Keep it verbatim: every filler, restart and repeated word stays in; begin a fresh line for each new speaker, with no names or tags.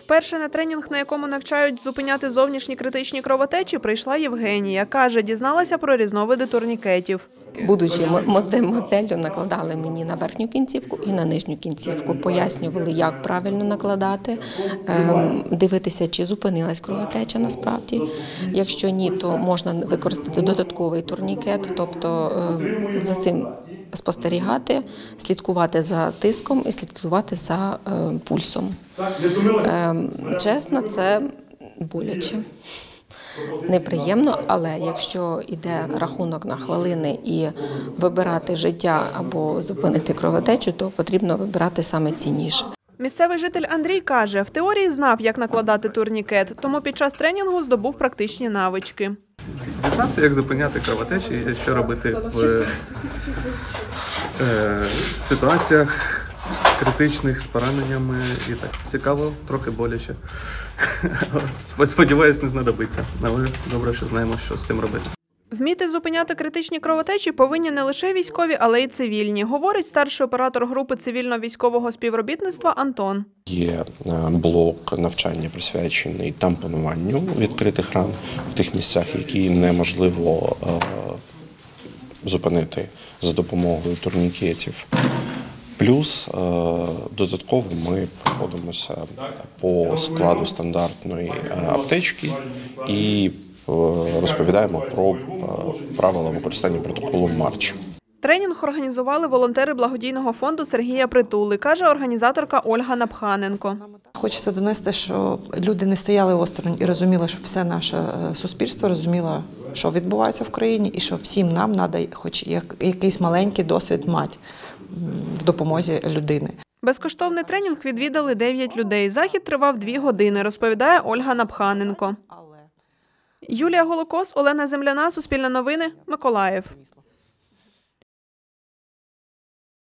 Вперше на тренінг, на якому навчають зупиняти зовнішні критичні кровотечі, прийшла Євгенія. Каже, дізналася про різновиди турнікетів.
Будучи моделлю, накладали мені на верхню кінцівку і на нижню кінцівку. Пояснювали, як правильно накладати, дивитися, чи зупинилась кровотеча насправді. Якщо ні, то можна використати додатковий турнікет, тобто за цим спостерігати, слідкувати за тиском і слідкувати за пульсом. Чесно, це боляче. Неприємно, але якщо йде рахунок на хвилини і вибирати життя або зупинити кровотечу, то потрібно вибирати саме цінніше.
Місцевий житель Андрій каже, в теорії знав, як накладати турнікет, тому під час тренінгу здобув практичні навички.
Дізнався, як зупиняти кровотечі і що робити в е, ситуаціях критичних з пораненнями. І так. Цікаво, трохи боляче. Сподіваюсь, не знадобиться, але добре, що знаємо, що з цим робити.
Вміти зупиняти критичні кровотечі повинні не лише військові, але й цивільні, говорить старший оператор групи цивільно-військового співробітництва Антон.
Є блок навчання, присвячений тампонуванню відкритих ран в тих місцях, які неможливо зупинити за допомогою турнікетів. Плюс додатково ми проходимося по складу стандартної аптечки і розповідаємо про правила використання протоколу Марч.
Тренінг організували волонтери благодійного фонду Сергія Притули, каже організаторка Ольга Напханенко.
Хочеться донести, що люди не стояли осторонь і розуміли, що все наше суспільство розуміло, що відбувається в країні, і що всім нам треба хоч якийсь маленький досвід мати в допомозі людини.
Безкоштовний тренінг відвідали дев'ять людей. Захід тривав дві години, розповідає Ольга Напханенко. Юлія Голокос, Олена Земляна, Суспільне новини, Миколаїв.